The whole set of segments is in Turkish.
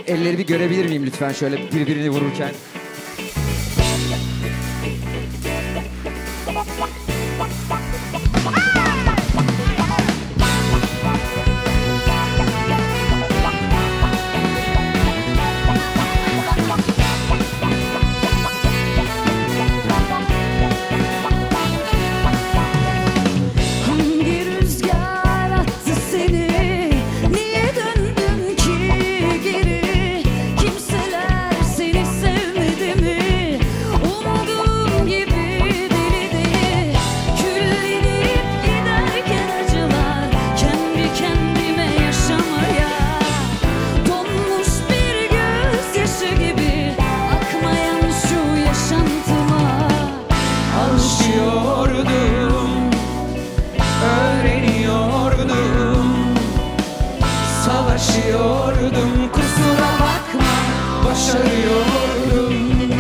elleri bir görebilir miyim lütfen şöyle birbirini vururken? Savaşıyordum, kusura bakma, başarıyordum.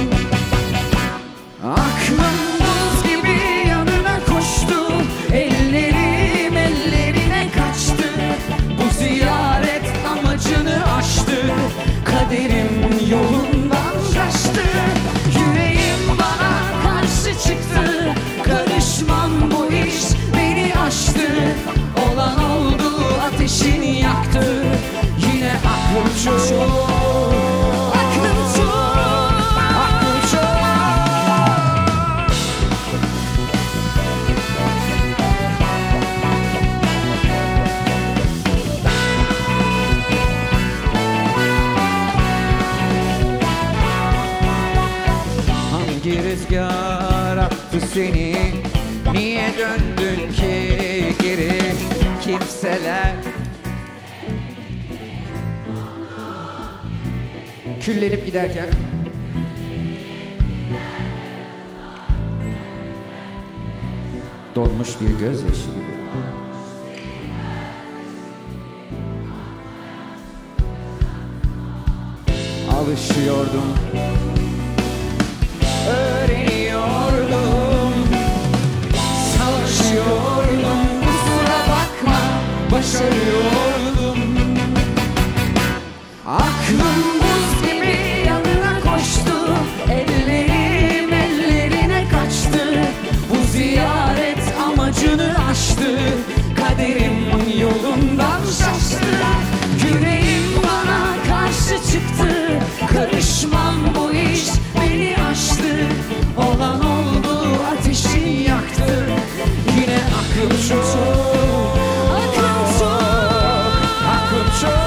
Aklım buz gibi yanına koştu, ellerim ellerine kaçtı. Bu ziyaret amacını aştı, kaderim yolundan şaştı. Yüreğim bana karşı çıktı, karışmam bu iş beni aştı. Olan oldu, ateşini yaktı. Yine aklım çok, aklım çok, aklım çok. Hangi rüzgar attı seni? Niye döndün ki geri? Kimseler küllenip giderken donmuş bir gözyaşı gibi. Alışıyordum, öğreniyordum, Savaşıyordum, kusura bakma, başarıyordum. Aklım buz gibi yanına koştu, ellerim ellerine kaçtı. Bu ziyaret amacını aştı, kaderim yolundan şaştı. Yüreğim bana karşı çıktı, karışmam bu iş beni aştı. Olan oldu, ateşi yaktı. Yine aklım çok, aklım çok, aklım çok.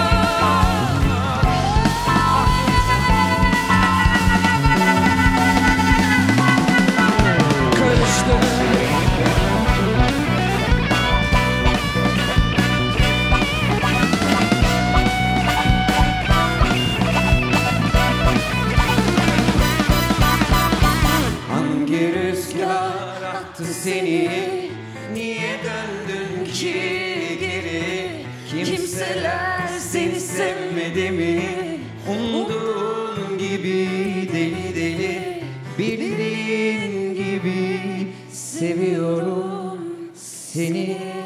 Hangi rüzgar attı seni? Niye döndün ki geri? Kimseler seni sevmedi mi? Umduğun gibi deli deli, bildiğin gibi seviyorum seni.